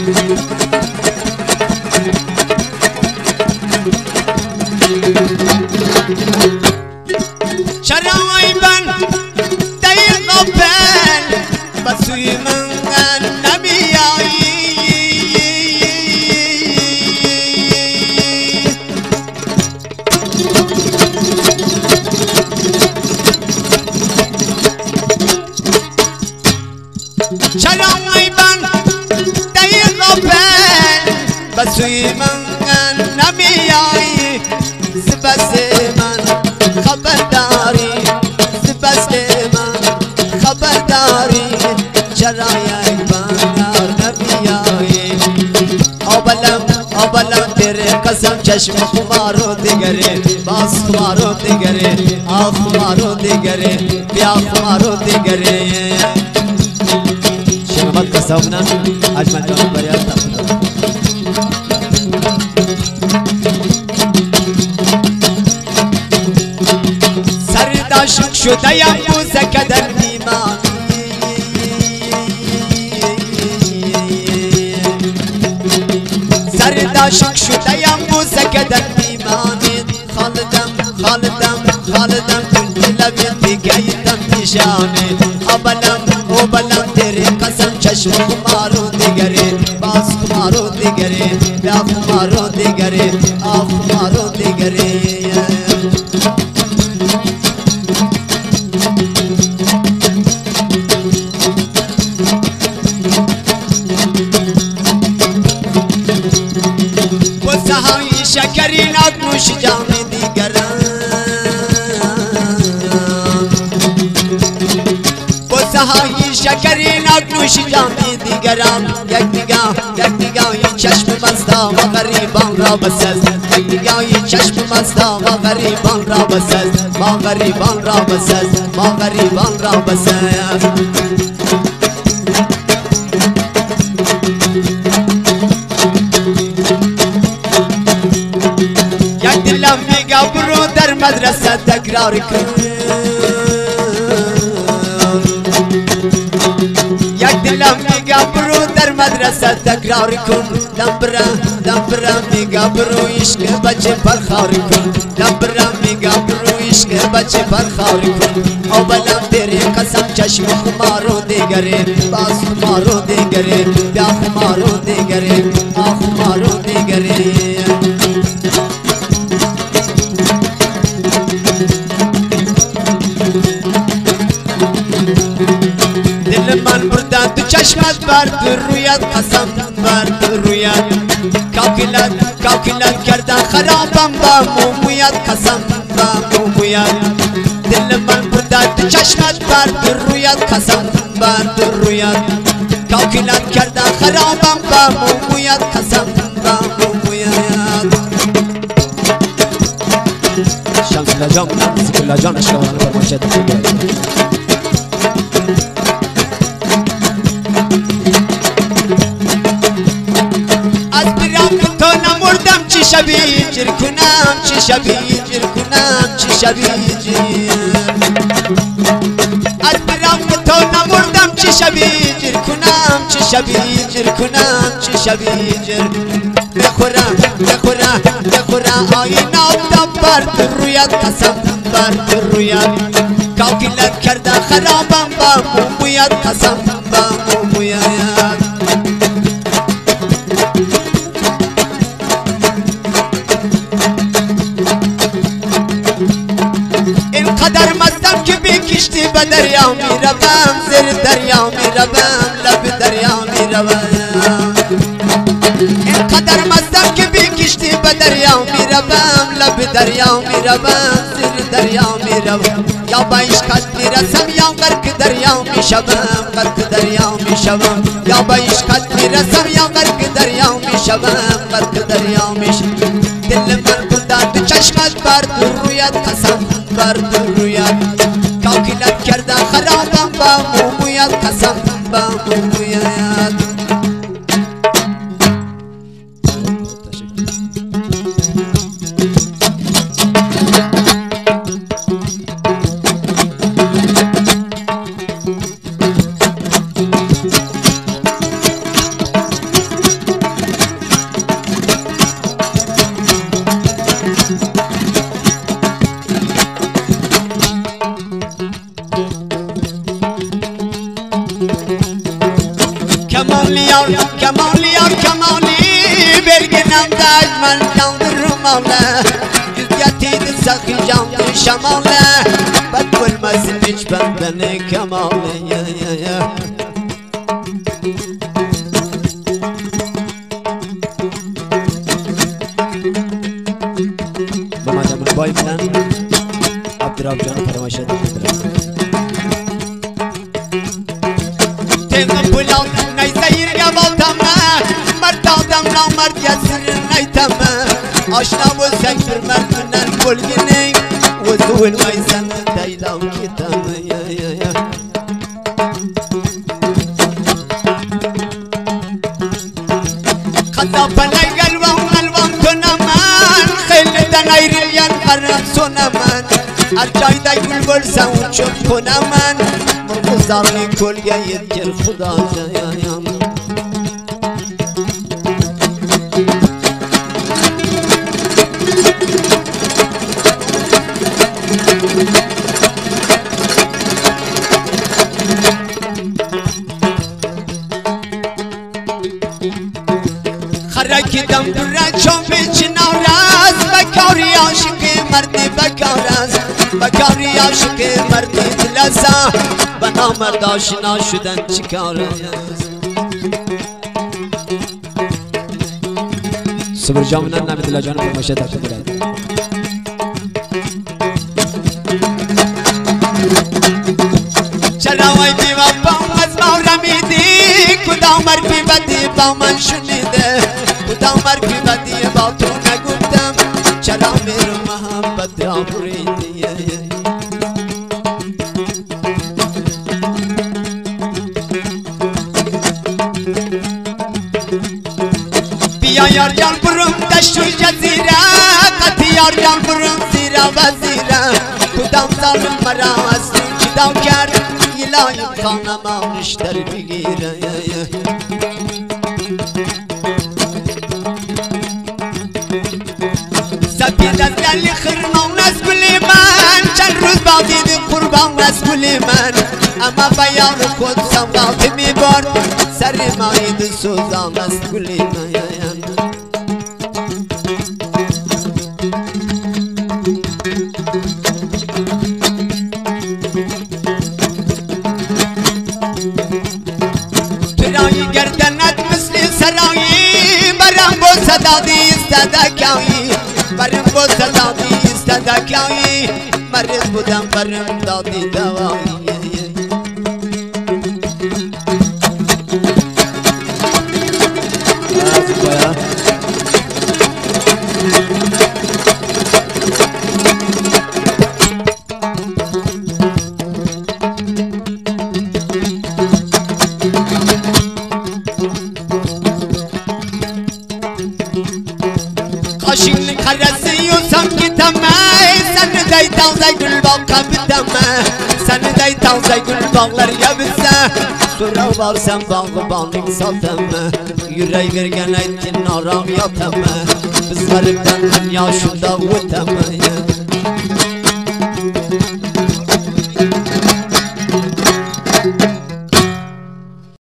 شرعي بن داير غفل بسوي من النبي شرعي بن داير غفل بسوي من النبي سبسمن خبرداری سبسمن خبرداری شرایع بانار نبیایی آبلم تیرے قسم چشم خمارو دیگرے باس خمارو دیگرے آخ خمارو دیگرے بیا خمارو دیگرے شنمت قسمنا اجمل جان بریاد تفضل عاشق شده‌ام بوسه کدر ایمان سرد عاشق شده‌ام بوسه کدر ایمان خالدم دلم دیگه‌ام پیشانه آبلم تیرے قسم چشم خمارو دیگره باز خمارو دیگره بیا خمارو دیگره آخ خمارو دیگره شکرین نوش جام دیگران بوسهای شکرین نوش جام دیگران یک دیگه چشم مستا و غریبان را بساز یک دیگه چشم مستا و غریبان را بساز ما غریبان را بساز ما غریبان را بساز دلم میگه برو در مدرسه تکرار کن یک دلم میگه برو در مدرسه تکرار کن دم میگه برو عشق بچه پرخار کن دم میگه برو عشق بچه پرخار کن آبلم تیرے قسم چشم خمارو دیگره باز خمارو دیگره بیا خمارو دیگره آ خمارو دیگره دل من بردن تو چشمت بر تو رویت قسم بر تو رویت کاکلت کردن خرابم با مومیت قسم با مومیت دل من بردن تو چشمت بر تو رویت قسم بر تو رویت کاکلت کردن خرابم با مومیت قسم با مومیت شمس لجام ذکر لجام اشکالان فرمایشت شبی جر کنم چی شبی جر کنم چی شبی جر از برام تو نمردم چی شبی جر کنم چی شبی جر کنم چی شبی جر بخورم آینه آفتاب بر تو رویت قسم بر تو رویت کاکلت کرده خرابم با مومیت قسم با مومیت قدر مستم که بی کشتی به دریا می روم زیر دریا می روم لب دریا می روم اینقدر مستم که بی کشتی به دریا می روم لب دریا می روم زیر دریا می روم یا با عشقت می رسم یا غرق دریا می شوم غرق دریا می شوم یا با عشقت می رسم یا غرق دریا می شوم غرق دریا می شوم دل من بردن چشمت بر تو رویت قسم بر تو رویت کاکلت کرده خرابم با مومیت قسم با مومیت Kemalli yar, kemalli yar, kemalli Berginem dağmen kaldırım ağla Yüz getiydi sakın canlı şamalı Bak bilmesin hiç bendeni kemalı Mehmet Emin Bay bilen Abdurrahman'ı faramaşa edildiler Tevni pulav neyse yirge baltama Mert adamla mert yasirin neytama Aşna bu sektir mertünen bulginin Vızul maysan deylav kitamı Kazapana galvan galvan tunaman Khilliden ayrılyan karım sunaman Arcayda gül bolsa uçup kunaman Murkuzarlı kolye yetkir Huda yayam Harakidam dura çombe çinaraz Bakari aşıkı merdi bakaraz Bakari aşıkı merdi dilasa Bana merdaşına şuden çıkarız Sıvır camından ne dilacağını formaşa takip eder Çaravay diva bağmaz mavramidi Kudamar pibadi bağman şunide Kudamar pibadi bağtuna guptam Çaramir muhabbet raburidi Biya yar yar burum deştu cezira Kati yar yar burum zira vazira Kudam zalim maraz Davkar ilayim kanama işler bilgire Sabidat gelli khırman neskuliman Çel rüz bağdidi kurban neskuliman Ama bayanı kutsam kaltimi bor Serim aydı suzan neskuliman Türayi gerdenet misli sarayi Barım bu sadadi istedekayi Barım bu sadadi istedekayi Mariz budam barım dadi devayi Kaşının karesi yosam giteme Seni dey tavze gül baka biteme Seni dey tavze gül bağlar yabilse Sonra varsan bağlı bağlık sateme Yüreği vergen etkin aram yateme Biz garipten dünya şunda vuteme